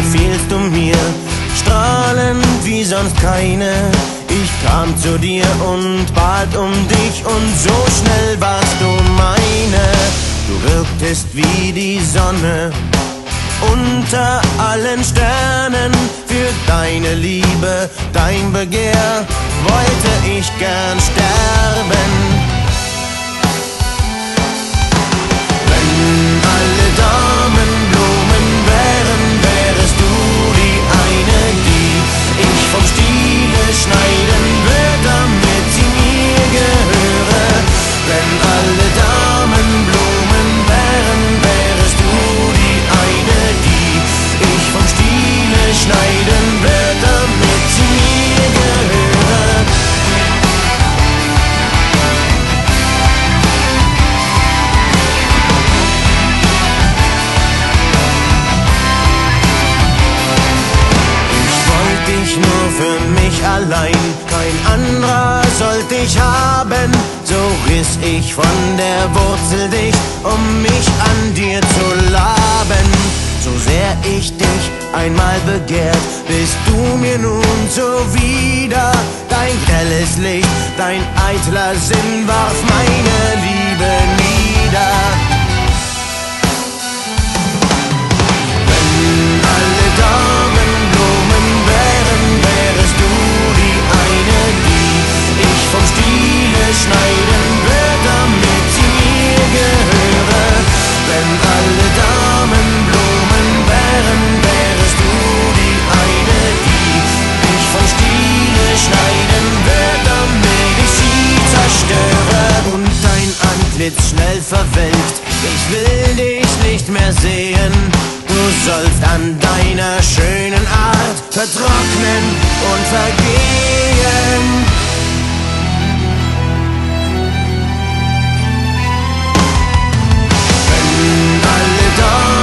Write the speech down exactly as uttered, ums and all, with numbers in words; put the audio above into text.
fehlst du mir, strahlend wie sonst keine. Ich kam zu dir und bat um dich und so schnell warst du meine. Du wirktest wie die Sonne unter allen Sternen. Für deine Liebe, dein Begehr wollte ich gern sterben. Wenn alle Damen Blumen wären, wärest du die eine, die ich vom Stiele schneiden würde, damit sie mir gehöre. Wenn alle Damen Blumen wären, wärest du die eine, die ich vom Stiele schneiden würde, damit sie mir gehöre. Ich nur für mich allein, kein anderer sollte ich haben. So riss ich von der Wurzel dich, um mich an dir zu laben. So sehr ich dich einmal begehrt, bist du mir nun zuwider. Dein grelles Licht, dein eitler Sinn warf meine Liebe nieder. Wenn alle Damen Blumen wären, wärest du die eine, die ich vom Stiele schneiden würde, damit sie mir gehöre. Wenn alle Damen Blumen wären, wärest du die eine, die ich vom Stiele schneiden würde, damit ich sie zerstöre. Und dein Antlitz schnell verwelkt, ich will dich nicht mehr sehen. Du sollst an deiner schönen Art vertrocknen und vergehen. Wenn alle Damen